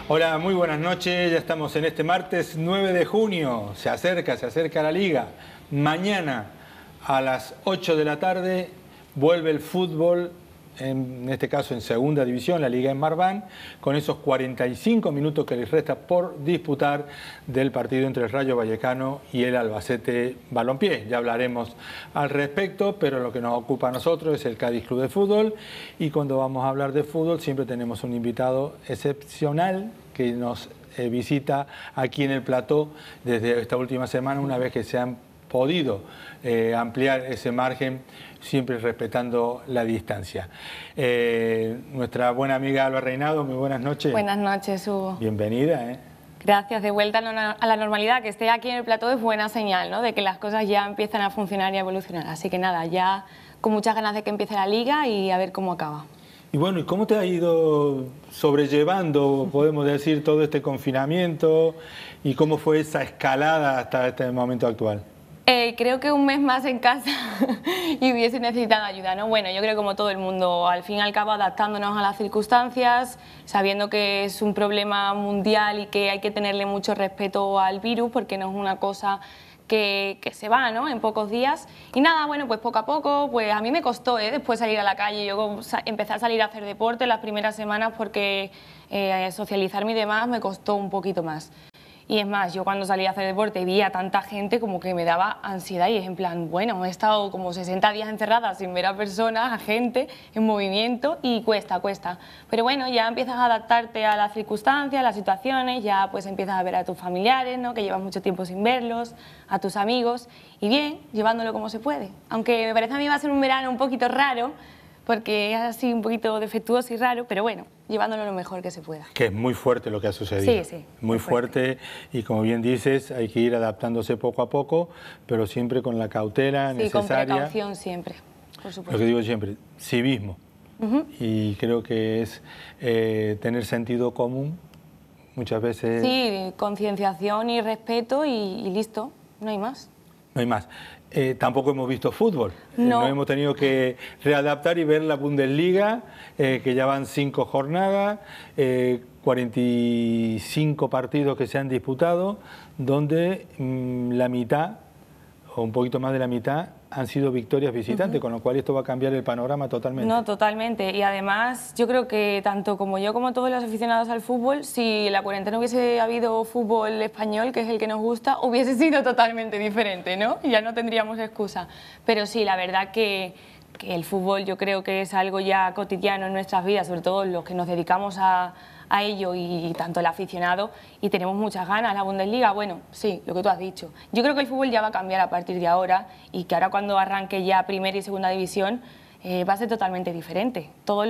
Hola, muy buenas noches. Ya estamos en este martes 9 de junio. Se acerca la liga. Mañana a las 8 de la tarde vuelve el fútbol, en este caso en segunda división, la liga en Marván, con esos 45 minutos que les resta por disputar del partido entre el Rayo Vallecano y el Albacete Balompié. Ya hablaremos al respecto, pero lo que nos ocupa a nosotros es el Cádiz Club de Fútbol, y cuando vamos a hablar de fútbol siempre tenemos un invitado excepcional que nos visita aquí en el plató desde esta última semana, una vez que se han podido ampliar ese margen, siempre respetando la distancia. Nuestra buena amiga Alba Reinado, muy buenas noches. Buenas noches, Hugo. Bienvenida. Gracias, de vuelta a la normalidad. Que esté aquí en el plató es buena señal, ¿no?, de que las cosas ya empiezan a funcionar y a evolucionar. Así que nada, ya con muchas ganas de que empiece la liga y a ver cómo acaba. Y bueno, ¿y cómo te ha ido sobrellevando, podemos decir, todo este confinamiento? ¿Y cómo fue esa escalada hasta este momento actual? Creo que un mes más en casa y hubiese necesitado ayuda, ¿no? Bueno, yo creo que como todo el mundo, al fin y al cabo adaptándonos a las circunstancias, sabiendo que es un problema mundial y que hay que tenerle mucho respeto al virus porque no es una cosa que se va, ¿no?, en pocos días. Y nada, bueno, pues poco a poco, pues a mí me costó después salir a la calle. Yo empecé a salir a hacer deporte las primeras semanas porque socializarme y demás me costó un poquito más. Y es más, yo cuando salí a hacer deporte y vi a tanta gente, como que me daba ansiedad y es en plan, bueno, he estado como 60 días encerrada sin ver a personas, a gente en movimiento y cuesta. Pero bueno, ya empiezas a adaptarte a las circunstancias, a las situaciones, ya pues empiezas a ver a tus familiares, ¿no?, que llevas mucho tiempo sin verlos, a tus amigos, y bien, llevándolo como se puede. Aunque me parece a mí va a ser un verano un poquito raro, porque es así un poquito defectuoso y raro, pero bueno, llevándolo lo mejor que se pueda. Que es muy fuerte lo que ha sucedido. Sí, muy fuerte, y como bien dices, hay que ir adaptándose poco a poco, pero siempre con la cautela necesaria. Con precaución siempre, por supuesto. Lo que digo siempre, civismo. Y creo que es tener sentido común, muchas veces. Sí, concienciación y respeto y listo, no hay más. No hay más. Tampoco hemos visto fútbol. No. Nos hemos tenido que readaptar y ver la Bundesliga, que ya van 5 jornadas, 45 partidos que se han disputado, donde la mitad, o un poquito más de la mitad, han sido victorias visitantes, con lo cual esto va a cambiar el panorama totalmente. No, totalmente. Y además, yo creo que tanto como yo como todos los aficionados al fútbol, si en la cuarentena hubiese habido fútbol español, que es el que nos gusta, hubiese sido totalmente diferente, ¿no? Y ya no tendríamos excusa. Pero sí, la verdad que el fútbol yo creo que es algo ya cotidiano en nuestras vidas, sobre todo los que nos dedicamos a ello, y tanto el aficionado, y tenemos muchas ganas. La Bundesliga, bueno, sí, lo que tú has dicho. Yo creo que el fútbol ya va a cambiar a partir de ahora, y que ahora cuando arranque ya primera y segunda división va a ser totalmente diferente. Todos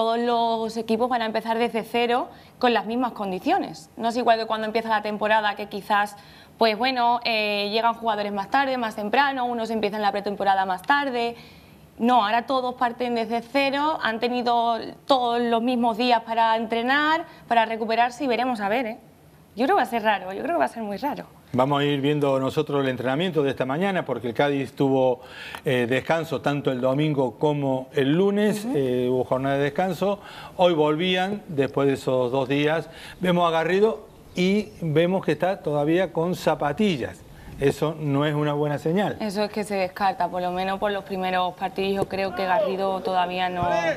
los equipos van a empezar desde cero con las mismas condiciones. No es igual que cuando empieza la temporada, que quizás, pues bueno, llegan jugadores más tarde, más temprano, unos empiezan la pretemporada más tarde. No, ahora todos parten desde cero, han tenido todos los mismos días para entrenar, para recuperarse, y veremos a ver, Yo creo que va a ser raro, yo creo que va a ser muy raro. Vamos a ir viendo nosotros el entrenamiento de esta mañana, porque el Cádiz tuvo descanso tanto el domingo como el lunes, hubo jornada de descanso. Hoy volvían, después de esos 2 días, vemos a Garrido y vemos que está todavía con zapatillas. Eso no es una buena señal. Eso es que se descarta, por lo menos por los primeros partidos. Yo creo que Garrido todavía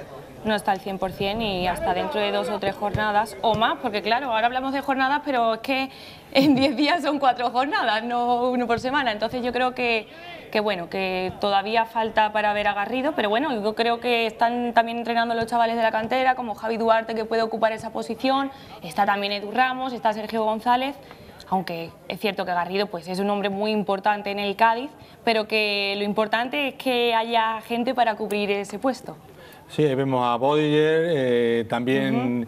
no está al 100%, y hasta dentro de 2 o 3 jornadas o más, porque claro, ahora hablamos de jornadas, pero es que en 10 días son 4 jornadas, no 1 por semana. Entonces yo creo que bueno, que todavía falta para ver a Garrido, pero bueno, yo creo que están también entrenando los chavales de la cantera, como Javi Duarte, que puede ocupar esa posición, está también Edu Ramos, está Sergio González. Aunque es cierto que Garrido pues es un hombre muy importante en el Cádiz, pero que lo importante es que haya gente para cubrir ese puesto. Sí, vemos a Bodiger, también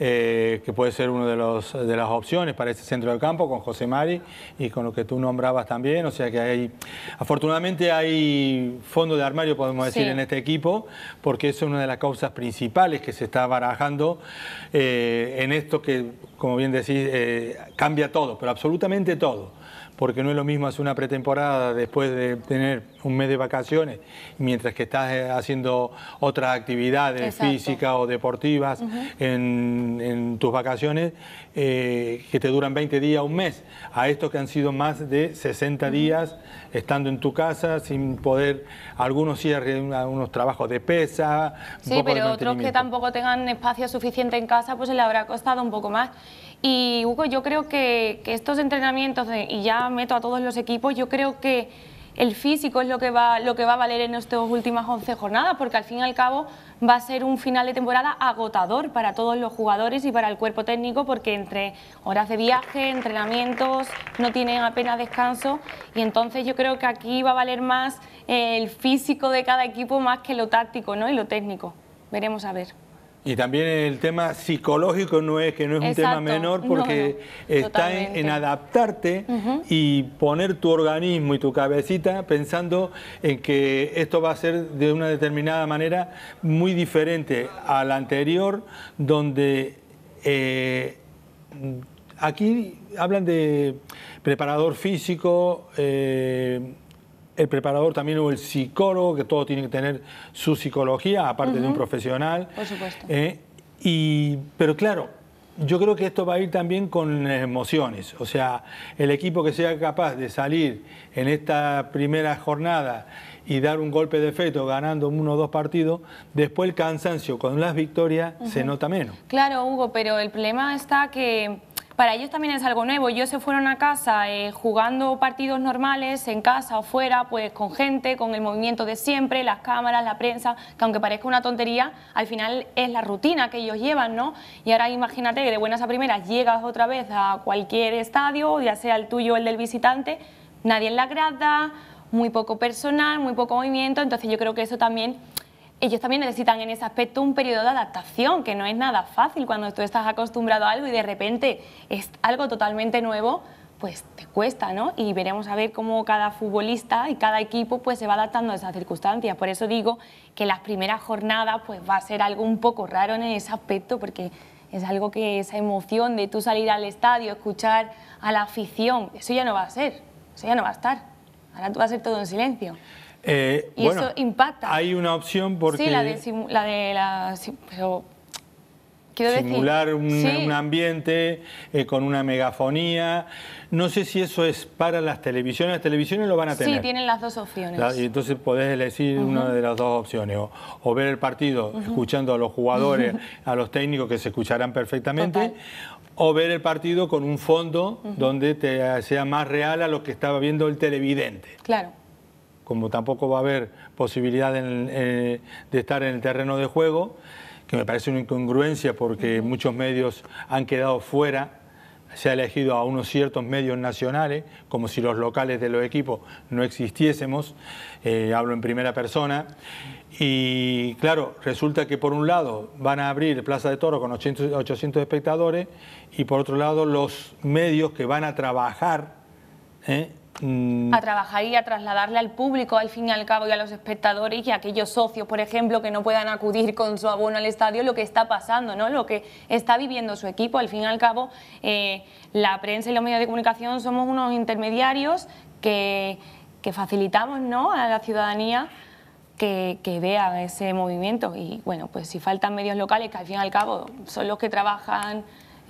que puede ser una de las opciones para ese centro del campo, con José Mari y con lo que tú nombrabas también. O sea que afortunadamente hay fondo de armario, podemos decir, en este equipo, porque eso es una de las causas principales que se está barajando en esto que, como bien decís, cambia todo, pero absolutamente todo. porque no es lo mismo hacer una pretemporada después de tener un mes de vacaciones, mientras que estás haciendo otras actividades físicas o deportivas en tus vacaciones, que te duran 20 días, un mes, a estos que han sido más de 60 días estando en tu casa sin poder, algunos sí algunos trabajos de pesa, sí, pero otros que tampoco tengan espacio suficiente en casa, pues se le habrá costado un poco más. Y Hugo, yo creo que estos entrenamientos, y ya meto a todos los equipos, yo creo que el físico es lo que va a valer en estas últimas 11 jornadas, porque al fin y al cabo va a ser un final de temporada agotador para todos los jugadores y para el cuerpo técnico, porque entre horas de viaje, entrenamientos, no tienen apenas descanso, y entonces yo creo que aquí va a valer más el físico de cada equipo más que lo táctico, ¿no? Y lo técnico. Veremos a ver. Y también el tema psicológico que no es un tema menor, porque está en adaptarte y poner tu organismo y tu cabecita pensando en que esto va a ser de una determinada manera muy diferente a la anterior, donde aquí hablan de preparador físico, el preparador también o el psicólogo, que todo tiene que tener su psicología, aparte de un profesional. Por supuesto. Pero claro, yo creo que esto va a ir también con emociones. O sea, el equipo que sea capaz de salir en esta primera jornada y dar un golpe de efecto ganando 1 o 2 partidos, después el cansancio con las victorias se nota menos. Claro, Hugo, pero el problema está que para ellos también es algo nuevo. Ellos se fueron a casa jugando partidos normales, en casa o fuera, pues con gente, con el movimiento de siempre, las cámaras, la prensa, que aunque parezca una tontería, al final es la rutina que ellos llevan, ¿no? Y ahora imagínate que de buenas a primeras llegas otra vez a cualquier estadio, ya sea el tuyo o el del visitante, nadie en la grada, muy poco personal, muy poco movimiento, entonces yo creo que eso también... Ellos también necesitan en ese aspecto un periodo de adaptación, que no es nada fácil cuando tú estás acostumbrado a algo y de repente es algo totalmente nuevo, pues te cuesta, ¿no? Y veremos a ver cómo cada futbolista y cada equipo pues se va adaptando a esas circunstancias. Por eso digo que las primeras jornadas pues va a ser algo un poco raro en ese aspecto, porque es algo que esa emoción de tú salir al estadio, escuchar a la afición, eso ya no va a ser, eso ya no va a estar. Ahora va a ser todo en silencio. Y bueno, eso impacta. Hay una opción porque... Sí, pero quiero simular un ambiente con una megafonía. No sé si eso es para las televisiones. Las televisiones lo van a tener. Sí, tienen las dos opciones. Y entonces podés elegir una de las dos opciones. O ver el partido escuchando a los jugadores, a los técnicos que se escucharán perfectamente. Total. O ver el partido con un fondo donde te sea más real a lo que estaba viendo el televidente. Claro. Como tampoco va a haber posibilidad de estar en el terreno de juego, que me parece una incongruencia porque muchos medios han quedado fuera, se ha elegido a unos ciertos medios nacionales, como si los locales de los equipos no existiésemos, hablo en primera persona, y claro, resulta que por un lado van a abrir Plaza de Toros con 800 espectadores y por otro lado los medios que van a trabajar, a trabajar y a trasladarle al público, al fin y al cabo, y a los espectadores y a aquellos socios, por ejemplo, que no puedan acudir con su abono al estadio, lo que está pasando, ¿no? Lo que está viviendo su equipo. Al fin y al cabo, la prensa y los medios de comunicación somos unos intermediarios que facilitamos, ¿no?, a la ciudadanía que vea ese movimiento. Y bueno, pues si faltan medios locales, que al fin y al cabo son los que trabajan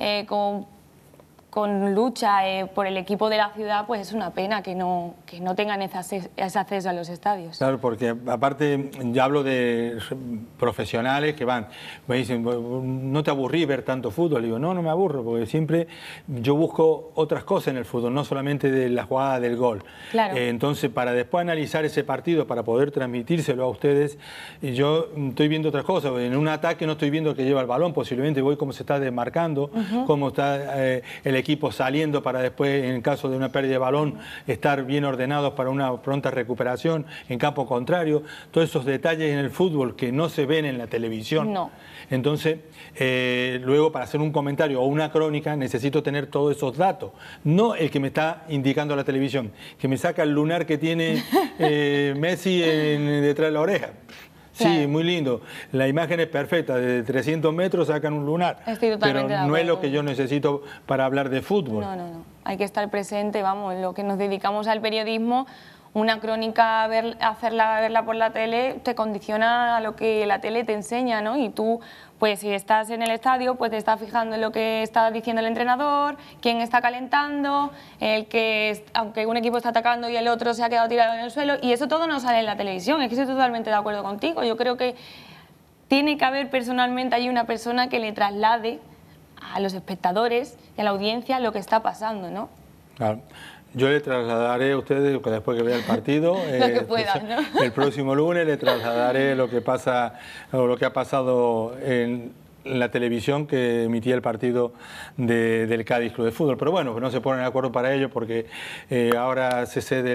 con lucha por el equipo de la ciudad, pues es una pena que no tengan ese acceso a los estadios. Claro, porque aparte ya hablo de profesionales que me dicen, ¿no te aburrí ver tanto fútbol? Digo, no me aburro, porque siempre yo busco otras cosas en el fútbol, no solamente de la jugada del gol. Claro. Entonces, para después analizar ese partido, para poder transmitírselo a ustedes, yo estoy viendo otras cosas. En un ataque no estoy viendo que lleva el balón, posiblemente voy cómo se está desmarcando, cómo está el equipo saliendo para después, en caso de una pérdida de balón, estar bien ordenados para una pronta recuperación en campo contrario. Todos esos detalles en el fútbol que no se ven en la televisión. No. Entonces, luego para hacer un comentario o una crónica necesito tener todos esos datos. No el que me está indicando la televisión, que me saca el lunar que tiene Messi detrás de la oreja. Sí, Claro. muy lindo. La imagen es perfecta, de 300 metros sacan un lunar. Estoy totalmente pero de no es lo acuerdo. que yo necesito para hablar de fútbol. No, no, no. Hay que estar presente, vamos, lo que nos dedicamos al periodismo, una crónica, verla por la tele, te condiciona a lo que la tele te enseña, ¿no? Y tú, pues si estás en el estadio, pues te estás fijando en lo que está diciendo el entrenador, quién está calentando, aunque un equipo está atacando y el otro se ha quedado tirado en el suelo, y eso todo no sale en la televisión. Es que estoy totalmente de acuerdo contigo. Yo creo que tiene que haber personalmente ahí una persona que le traslade a los espectadores y a la audiencia lo que está pasando, ¿no? Claro. Yo le trasladaré a ustedes, después que vea el partido, Lo que puedas, ¿no? el próximo lunes le trasladaré lo que pasa o lo que ha pasado en la televisión que emitía el partido del Cádiz Club de Fútbol. Pero bueno, no se ponen de acuerdo para ello porque ahora se cede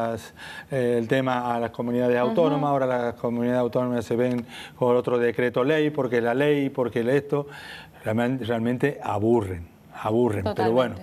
el tema a las comunidades autónomas, ahora las comunidades autónomas se ven con otro decreto ley, porque la ley, porque esto, realmente aburren. Totalmente. Pero bueno,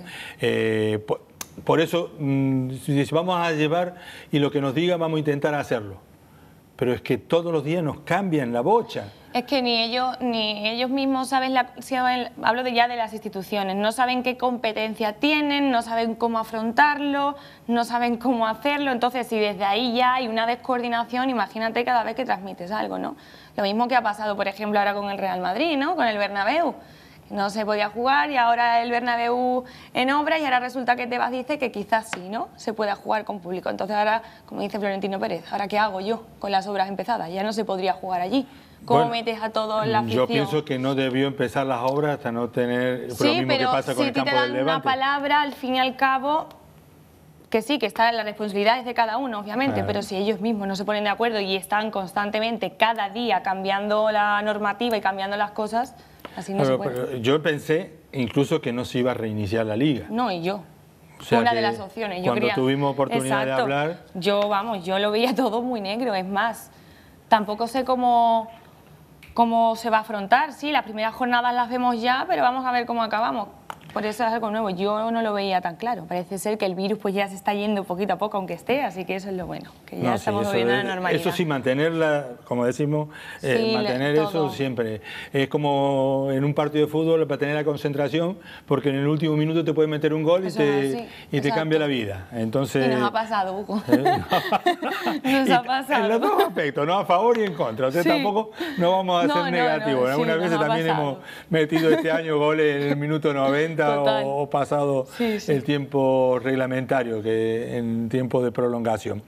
por eso, si vamos a llevar y lo que nos diga vamos a intentar hacerlo. Pero es que todos los días nos cambian la bocha. Es que ni ellos mismos saben, hablo ya de las instituciones, no saben qué competencia tienen, no saben cómo afrontarlo, no saben cómo hacerlo. Entonces, si desde ahí ya hay una descoordinación, imagínate cada vez que transmites algo, ¿no? Lo mismo que ha pasado, por ejemplo, ahora con el Real Madrid, ¿no? Con el Bernabéu. No se podía jugar y ahora el Bernabéu en obra y ahora resulta que Tebas dice que quizás sí, ¿no? Se pueda jugar con público. Entonces ahora, como dice Florentino Pérez, ¿ahora qué hago yo con las obras empezadas? Ya no se podría jugar allí. ¿Cómo metes a todos la afición? Yo pienso que no debió empezar las obras hasta no tener lo mismo que pasa con el campo del Levante. Sí, pero si te dan una palabra, al fin y al cabo, que sí, que está en las responsabilidades de cada uno, obviamente, pero si ellos mismos no se ponen de acuerdo y están constantemente, cada día, cambiando la normativa y cambiando las cosas, así no se puede. Pero yo pensé incluso que no se iba a reiniciar la liga. No, y yo. O sea, una de las opciones. Cuando tuvimos oportunidad de hablar... Yo lo veía todo muy negro, es más, tampoco sé cómo se va a afrontar. Sí, las primeras jornadas las vemos ya, pero vamos a ver cómo acabamos. Por eso es algo nuevo. Yo no lo veía tan claro. Parece ser que el virus pues ya se está yendo poquito a poco, aunque esté, así que eso es lo bueno, que ya estamos volviendo a la normalidad. Eso sí, mantenerla, como decimos, mantener eso siempre. Es como en un partido de fútbol para tener la concentración, porque en el último minuto te puede meter un gol y te cambia la vida. Entonces, y nos ha pasado, Hugo. Nos ha pasado. En los dos aspectos, ¿no? A favor y en contra. O sea, tampoco no vamos a ser negativos. Algunas veces también hemos metido este año goles en el minuto 90 o pasado el tiempo reglamentario, que en tiempo de prolongación.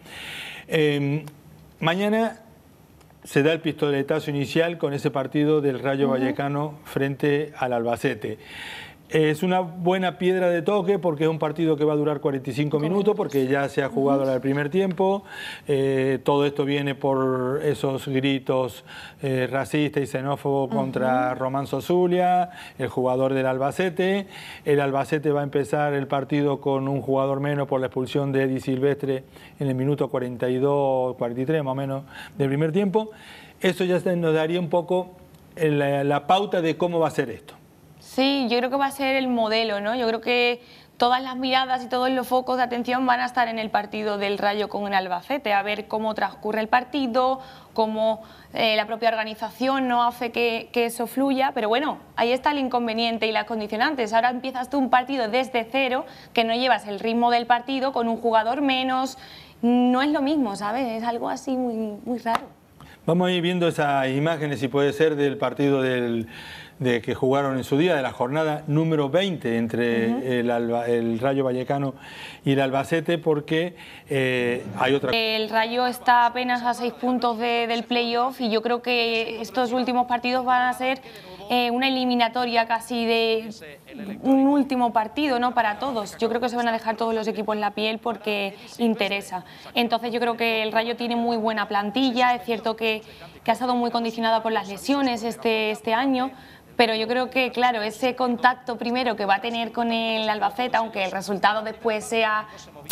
Mañana se da el pistoletazo inicial con ese partido del Rayo Vallecano frente al Albacete. Es una buena piedra de toque porque es un partido que va a durar 45 minutos porque ya se ha jugado el primer tiempo. Todo esto viene por esos gritos racistas y xenófobos contra Román Sosulia, el jugador del Albacete. El Albacete va a empezar el partido con un jugador menos por la expulsión de Eddie Silvestre en el minuto 42, 43 más o menos del primer tiempo. Eso ya nos daría un poco la pauta de cómo va a ser esto. Sí, yo creo que va a ser el modelo, ¿no? Yo creo que todas las miradas y todos los focos de atención van a estar en el partido del Rayo con el Albacete, a ver cómo transcurre el partido, cómo la propia organización no hace que eso fluya, pero bueno, ahí está el inconveniente y las condicionantes. Ahora empiezas tú un partido desde cero, que no llevas el ritmo del partido, con un jugador menos, no es lo mismo, ¿sabes? Es algo así muy raro. Vamos a ir viendo esas imágenes, si puede ser, del partido de que jugaron en su día, de la jornada número 20 entre el Rayo Vallecano y el Albacete, porque hay otra... El Rayo está apenas a 6 puntos del playoff y yo creo que estos últimos partidos van a ser una eliminatoria casi de un último partido, ¿no? Para todos. Yo creo que se van a dejar todos los equipos la piel porque interesa. Entonces yo creo que el Rayo tiene muy buena plantilla, es cierto que ha estado muy condicionada por las lesiones este año, pero yo creo que, claro, ese contacto primero que va a tener con el Albacete, aunque el resultado después sea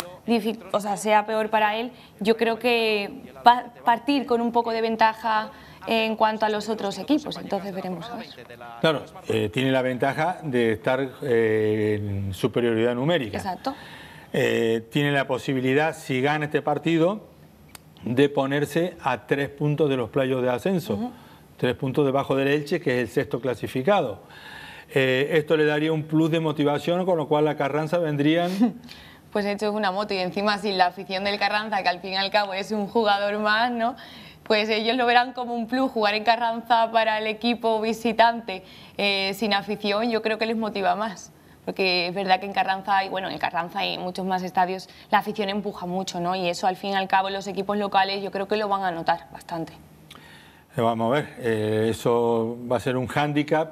peor para él, yo creo que va a partir con un poco de ventaja en cuanto a los otros equipos, entonces veremos a ver. Claro, tiene la ventaja de estar en superioridad numérica. Exacto. Tiene la posibilidad, si gana este partido, de ponerse a 3 puntos de los playoffs de ascenso, 3 puntos debajo del Elche, que es el 6º clasificado. Esto le daría un plus de motivación, con lo cual a Carranza vendrían... Pues hecho es una moto, y encima sin la afición del Carranza, que al fin y al cabo es un jugador más, ¿no? Pues ellos lo verán como un plus. Jugar en Carranza para el equipo visitante sin afición, yo creo que les motiva más. Porque es verdad que en Carranza, y bueno, en Carranza y muchos más estadios, la afición empuja mucho, ¿no? Y eso al fin y al cabo los equipos locales yo creo que lo van a notar bastante. Vamos a ver, eso va a ser un hándicap,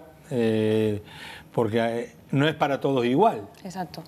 porque no es para todos igual. Exacto.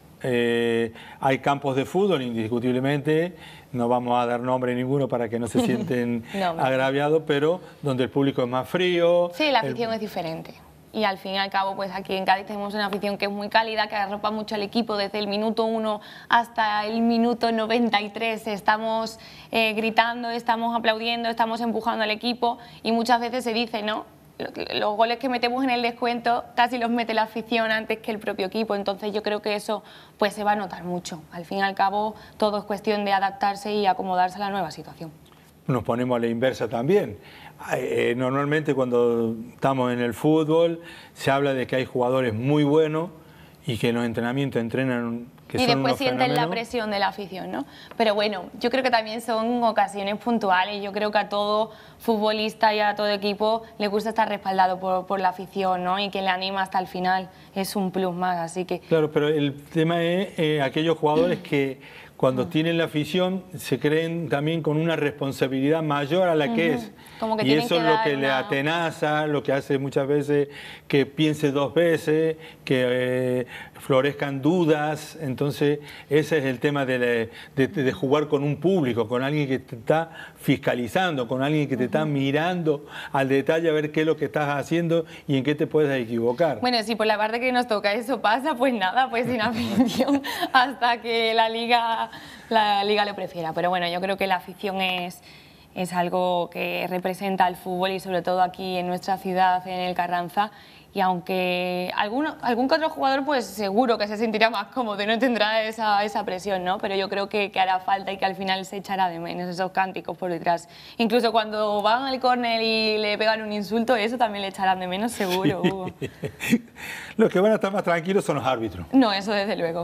Hay campos de fútbol, indiscutiblemente, no vamos a dar nombre ninguno para que no se sienten agraviados, pero donde el público es más frío. Sí, la afición es diferente. Y al fin y al cabo, pues aquí en Cádiz tenemos una afición que es muy cálida, que arropa mucho al equipo desde el minuto 1 hasta el minuto 93. Estamos gritando, estamos aplaudiendo, estamos empujando al equipo, y muchas veces se dice, ¿no? Los goles que metemos en el descuento casi los mete la afición antes que el propio equipo. Entonces yo creo que eso pues se va a notar mucho. Al fin y al cabo todo es cuestión de adaptarse y acomodarse a la nueva situación. Nos ponemos a la inversa también. Normalmente cuando estamos en el fútbol se habla de que hay jugadores muy buenos y que en los entrenamientos entrenan, que y son después unos sienten fenómenos. la presión de la afición, ¿no? Pero bueno, yo creo que también son ocasiones puntuales. Yo creo que a todo futbolista y a todo equipo le gusta estar respaldado por la afición, ¿no? Y que le anima hasta el final, es un plus más, así que... Claro, pero el tema es aquellos jugadores que cuando tienen la afición se creen también con una responsabilidad mayor a la que es. Como que y eso es lo que una... le atenaza, lo que hace muchas veces que piense 2 veces, que florezcan dudas. Entonces ese es el tema de jugar con un público, con alguien que te está fiscalizando, con alguien que te está mirando al detalle a ver qué es lo que estás haciendo y en qué te puedes equivocar. Bueno, si por la parte que nos toca eso pasa, pues nada, pues sin afición hasta que la liga lo prefiera. Pero bueno, yo creo que la afición es algo que representa al fútbol, y sobre todo aquí en nuestra ciudad, en el Carranza. Y aunque algún que otro jugador pues seguro que se sentirá más cómodo y no tendrá esa presión, ¿no? Pero yo creo que hará falta y que al final se echará de menos esos cánticos por detrás. Incluso cuando van al córner y le pegan un insulto, eso también le echarán de menos seguro, Hugo. Los que van a estar más tranquilos son los árbitros. No, eso desde luego.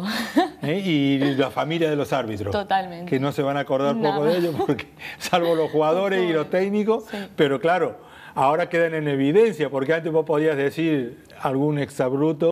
Y la familia de los árbitros. Totalmente. Que no se van a acordar poco de ellos, porque salvo los jugadores y los técnicos, sí. Pero claro, ahora quedan en evidencia, porque antes vos podías decir algún exabrupto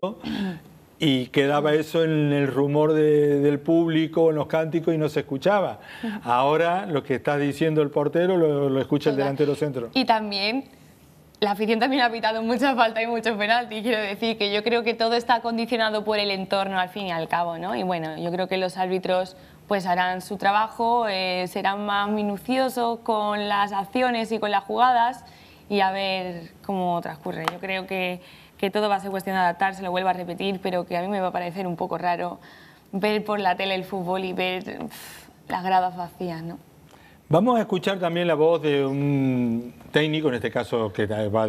y quedaba eso en el rumor del público, en los cánticos, y no se escuchaba. Ahora lo que está diciendo el portero lo escucha el delantero centro. Y también la afición también ha pitado mucha falta y muchos penaltis. Quiero decir que yo creo que todo está condicionado por el entorno al fin y al cabo, ¿no? Y bueno, yo creo que los árbitros pues harán su trabajo, serán más minuciosos con las acciones y con las jugadas, y a ver cómo transcurre. Yo creo que todo va a ser cuestión de adaptarse, lo vuelvo a repetir, pero que a mí me va a parecer un poco raro ver por la tele el fútbol y ver las gradas vacías, ¿no? Vamos a escuchar también la voz de un técnico, en este caso que va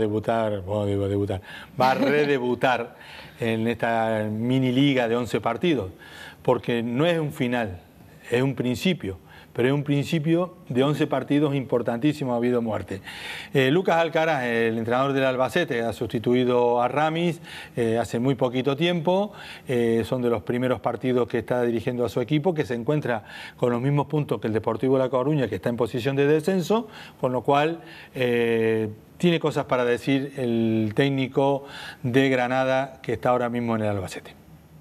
a redebutar en esta mini liga de 11 partidos, porque no es un final, es un principio. Pero es un principio de 11 partidos importantísimos, ha habido muerte. Lucas Alcaraz, el entrenador del Albacete, ha sustituido a Ramis hace muy poquito tiempo. Son de los primeros partidos que está dirigiendo a su equipo, que se encuentra con los mismos puntos que el Deportivo La Coruña, que está en posición de descenso, con lo cual tiene cosas para decir el técnico de Granada, que está ahora mismo en el Albacete.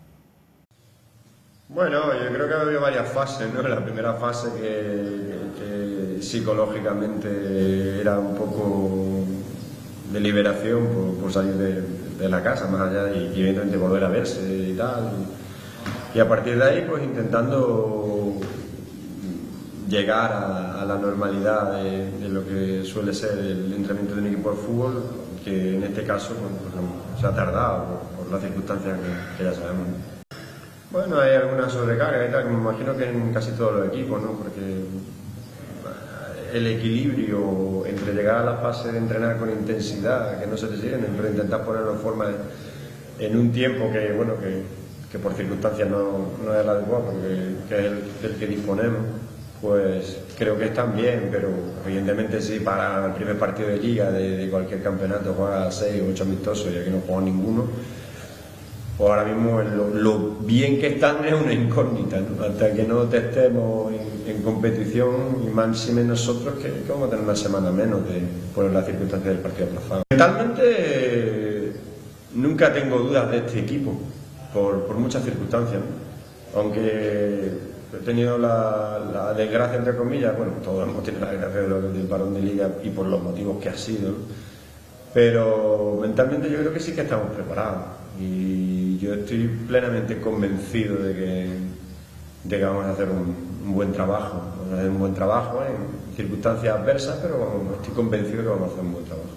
Bueno, yo creo que ha habido varias fases, ¿no? La primera fase que psicológicamente era un poco de liberación por salir de la casa, más allá, y evidentemente volver a verse y tal. Y a partir de ahí, pues intentando llegar a la normalidad de lo que suele ser el entrenamiento de un equipo de fútbol, que en este caso pues, se ha tardado por las circunstancias que ya sabemos. Bueno, hay alguna sobrecarga y tal, me imagino que en casi todos los equipos, ¿no? Porque el equilibrio entre llegar a la fase de entrenar con intensidad, que no se te siguen, pero intentar ponerlo en forma en un tiempo que, bueno, que por circunstancias no es el adecuado, porque que es el que disponemos, pues creo que están bien, pero evidentemente si para el primer partido de liga de cualquier campeonato juega 6 o 8 amistosos y aquí no juega ninguno, pues ahora mismo lo bien que están es una incógnita, ¿no? Hasta que no testemos en competición, y más si menos nosotros que vamos a tener una semana menos por las circunstancias del partido aplazado. Mentalmente nunca tengo dudas de este equipo, por muchas circunstancias, ¿no? Aunque he tenido la desgracia, entre comillas, bueno, todos hemos tenido la desgracia del parón de liga y por los motivos que ha sido, ¿no? Pero mentalmente yo creo que sí que estamos preparados y yo estoy plenamente convencido de que vamos a hacer un buen trabajo, vamos a hacer un buen trabajo en circunstancias adversas, pero estoy convencido de que vamos a hacer un buen trabajo.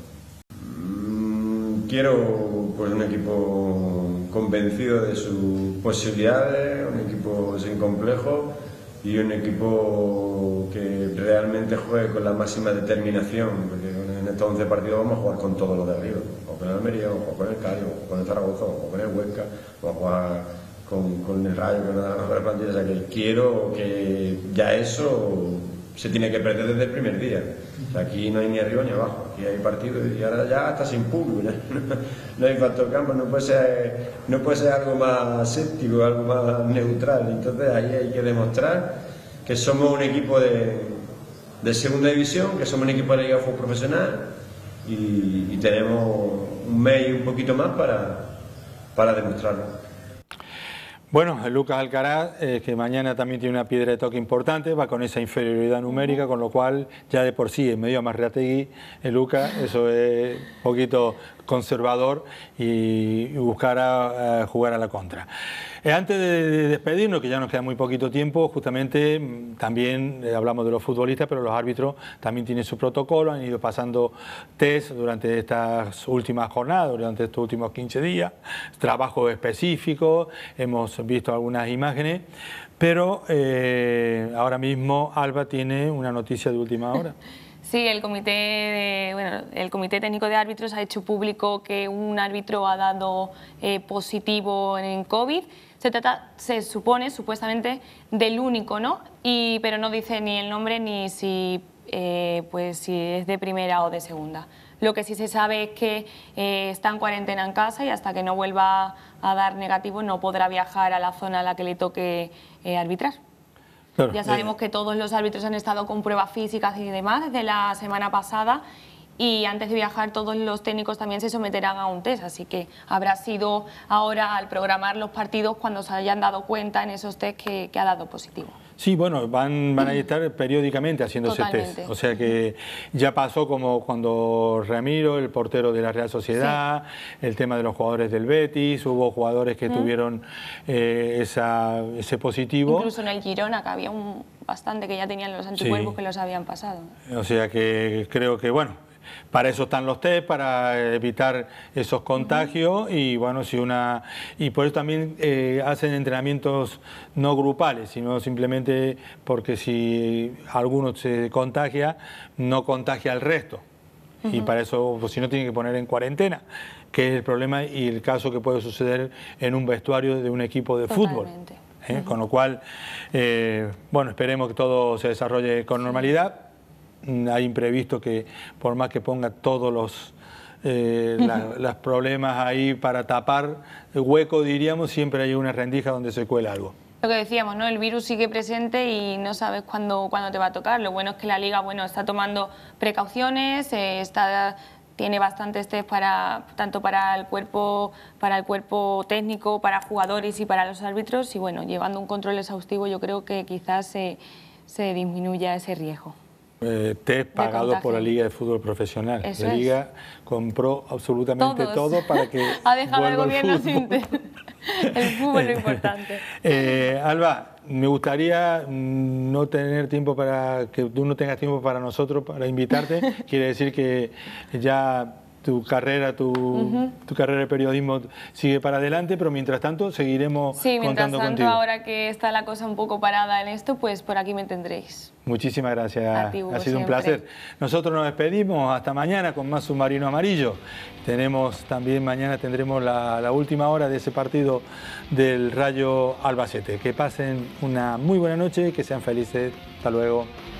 Quiero pues un equipo convencido de sus posibilidades, un equipo sin complejos y un equipo que realmente juegue con la máxima determinación, porque en estos 11 partidos vamos a jugar con todos los de arriba, o con el Almería, o con el Cádiz, o con el Zaragoza, o con el Huesca, o a jugar con el Rayo, con la mejor plantilla. O sea que quiero que ya eso se tiene que perder desde el primer día. O sea, aquí no hay ni arriba ni abajo, aquí hay partidos y ahora ya está sin público, no hay factor campo, no puede ser algo más séptico, algo más neutral. Entonces ahí hay que demostrar que somos un equipo de segunda división, que somos un equipo de Liga de Fútbol Profesional y tenemos un mes y un poquito más para demostrarlo. Bueno, el Lucas Alcaraz, que mañana también tiene una piedra de toque importante, va con esa inferioridad numérica, con lo cual ya de por sí en medio a Marreategui, el Lucas, eso es un poquito conservador y buscará jugar a la contra. Antes de despedirnos, que ya nos queda muy poquito tiempo, justamente también hablamos de los futbolistas, pero los árbitros también tienen su protocolo, han ido pasando test durante estas últimas jornadas, durante estos últimos 15 días, trabajo específico, hemos visto algunas imágenes, pero ahora mismo Alba tiene una noticia de última hora. Sí, el Comité Técnico de Árbitros ha hecho público que un árbitro ha dado positivo en COVID. Se trata, se supone, supuestamente, del único, ¿no? Pero no dice ni el nombre ni si es de primera o de segunda. Lo que sí se sabe es que está en cuarentena en casa y hasta que no vuelva a dar negativo no podrá viajar a la zona a la que le toque arbitrar. Claro, ya sabemos que todos los árbitros han estado con pruebas físicas y demás desde la semana pasada y antes de viajar todos los técnicos también se someterán a un test, así que habrá sido ahora al programar los partidos cuando se hayan dado cuenta en esos test que ha dado positivo. Sí, bueno, van a estar periódicamente haciéndose test, o sea que ya pasó como cuando Ramiro, el portero de la Real Sociedad, sí, el tema de los jugadores del Betis, hubo jugadores que tuvieron ese positivo. Incluso en el Girona, que había bastante que ya tenían los anticuerpos, sí, que los habían pasado. O sea que creo que, bueno, para eso están los test, para evitar esos contagios y bueno, y por eso también hacen entrenamientos no grupales, sino simplemente porque si alguno se contagia, no contagia al resto. Y para eso, pues, si no, tienen que poner en cuarentena, que es el problema y el caso que puede suceder en un vestuario de un equipo de fútbol. Con lo cual, bueno, esperemos que todo se desarrolle con normalidad. Hay imprevisto que por más que ponga todos los problemas ahí para tapar el hueco, diríamos, siempre hay una rendija donde se cuela algo. Lo que decíamos, ¿no? El virus sigue presente y no sabes cuándo te va a tocar. Lo bueno es que la Liga, bueno, está tomando precauciones, tiene bastantes test tanto para el cuerpo técnico, para jugadores y para los árbitros y bueno, llevando un control exhaustivo yo creo que quizás se disminuya ese riesgo. Test pagado por la Liga de Fútbol Profesional. La Liga compró absolutamente todo para que ha dejado al gobierno sin test. El fútbol es lo importante. Alba, me gustaría no tener tiempo que tú no tengas tiempo para nosotros, para invitarte. Quiere decir que ya tu carrera de periodismo sigue para adelante, pero mientras tanto seguiremos contando contigo. Ahora que está la cosa un poco parada en esto, pues por aquí me tendréis. Muchísimas gracias, a ti, Hugo, ha sido un placer. Nosotros nos despedimos hasta mañana con más Submarino Amarillo. Mañana tendremos la última hora de ese partido del Rayo Albacete. Que pasen una muy buena noche y que sean felices. Hasta luego.